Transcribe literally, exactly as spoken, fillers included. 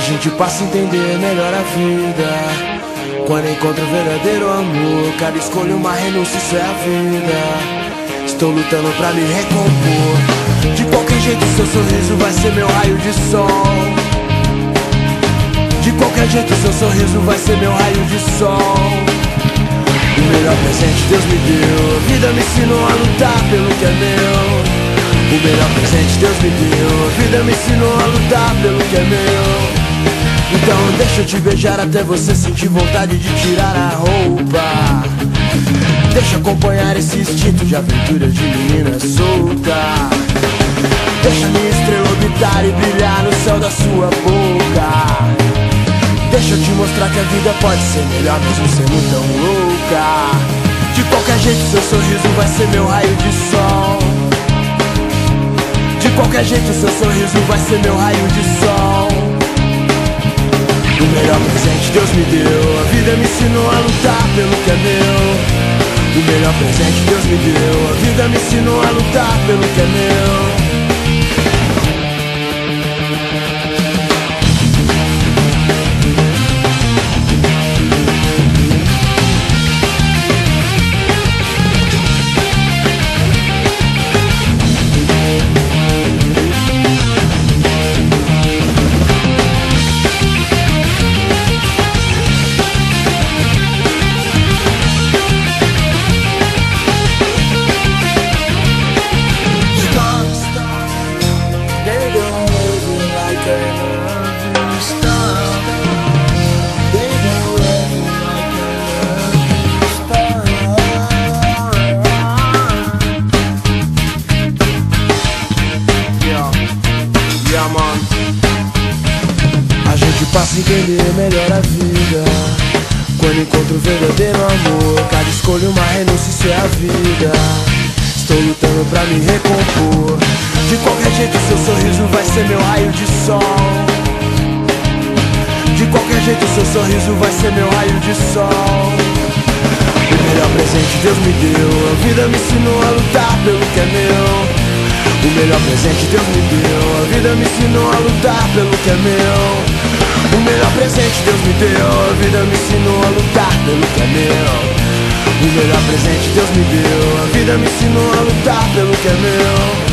gente passa a entender melhor a vida quando encontra o verdadeiro amor. Cada escolha uma renúncia, isso é a vida. Estou lutando pra me recompor. De qualquer jeito seu sorriso vai ser meu raio de sol. De qualquer jeito seu sorriso vai ser meu raio de sol. O melhor presente Deus me deu. A vida me ensinou a lutar pelo que é meu. O melhor presente Deus me deu. A vida me ensinou a lutar pelo que é meu. Então deixa eu te beijar até você sentir vontade de tirar a roupa. Deixa eu acompanhar esse instinto de aventura de menina solta. Deixa minha estrela orbitar e brilhar no céu da sua boca. Deixa eu te mostrar que a vida pode ser melhor mesmo sendo tão louca. De qualquer jeito seu sorriso vai ser meu raio de sol. De qualquer jeito seu sorriso vai ser meu raio de sol. O melhor presente Deus me deu. A vida me ensinou a lutar pelo que é meu. O melhor presente Deus me deu. A vida me ensinou a lutar pelo que é meu. A gente passa a entender melhor a vida quando encontra o verdadeiro amor. Cada escolha uma renúncia, isso é a vida. Estou lutando pra me recompor. De qualquer jeito seu sorriso vai ser meu raio de sol. De qualquer jeito seu sorriso vai ser meu raio de sol. O melhor presente Deus me deu. A vida me ensinou a lutar pelo que é meu. O melhor presente Deus me deu. A vida me ensinou a lutar pelo que é meu. O melhor presente Deus me deu. A vida me ensinou a lutar pelo que é meu. O melhor presente Deus me deu. A vida me ensinou a lutar pelo que é meu.